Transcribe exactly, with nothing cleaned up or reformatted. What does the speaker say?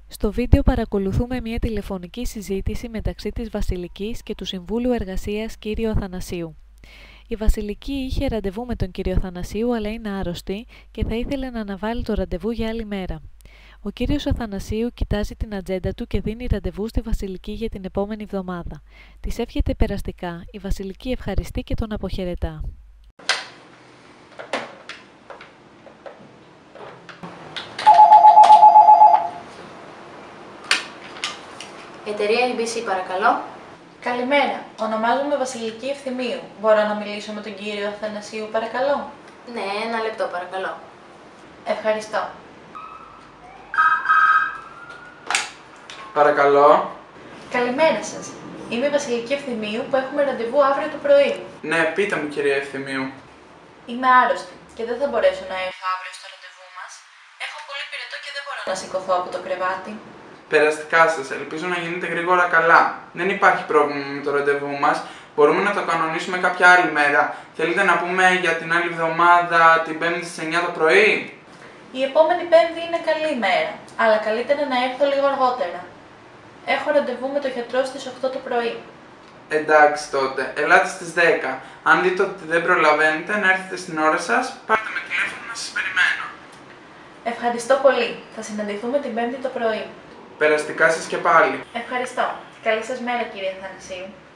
Στο βίντεο παρακολουθούμε μια τηλεφωνική συζήτηση μεταξύ της Βασιλικής και του Συμβούλου Εργασίας κ. Αθανασίου. Η Βασιλική είχε ραντεβού με τον κ. Αθανασίου, αλλά είναι άρρωστη και θα ήθελε να αναβάλει το ραντεβού για άλλη μέρα. Ο κ. Αθανασίου κοιτάζει την ατζέντα του και δίνει ραντεβού στη Βασιλική για την επόμενη εβδομάδα. Της εύχεται περαστικά, η Βασιλική ευχαριστεί και τον αποχαιρετά. Εταιρεία ι μπι σι, παρακαλώ. Καλημέρα. Ονομάζομαι Βασιλική Ευθυμίου. Μπορώ να μιλήσω με τον κύριο Αθανασίου, παρακαλώ? Ναι, ένα λεπτό, παρακαλώ. Ευχαριστώ. Παρακαλώ. Καλημέρα σας. Είμαι η Βασιλική Ευθυμίου που έχουμε ραντεβού αύριο το πρωί. Ναι, πείτε μου, κυρία Ευθυμίου. Είμαι άρρωστη και δεν θα μπορέσω να έρθω αύριο στο ραντεβού μας. Έχω πολύ πυρετό και δεν μπορώ να σηκωθώ από το κρεβάτι. Περαστικά σας, ελπίζω να γίνετε γρήγορα καλά. Δεν υπάρχει πρόβλημα με το ραντεβού μας. Μπορούμε να το κανονίσουμε κάποια άλλη μέρα. Θέλετε να πούμε για την άλλη εβδομάδα, την Πέμπτη στις εννιά το πρωί? Η επόμενη Πέμπτη είναι καλή μέρα, αλλά καλύτερα να έρθω λίγο αργότερα. Έχω ραντεβού με τον γιατρό στις οκτώ το πρωί. Εντάξει τότε, ελάτε στις δέκα. Αν δείτε ότι δεν προλαβαίνετε να έρθετε στην ώρα σας, πάρτε με τηλέφωνο να σας περιμένω. Ευχαριστώ πολύ. Θα συναντηθούμε την Πέμπτη το πρωί. Περαστικά σας και πάλι. Ευχαριστώ. Καλή σας μέρα, κύριε Αθανασίου.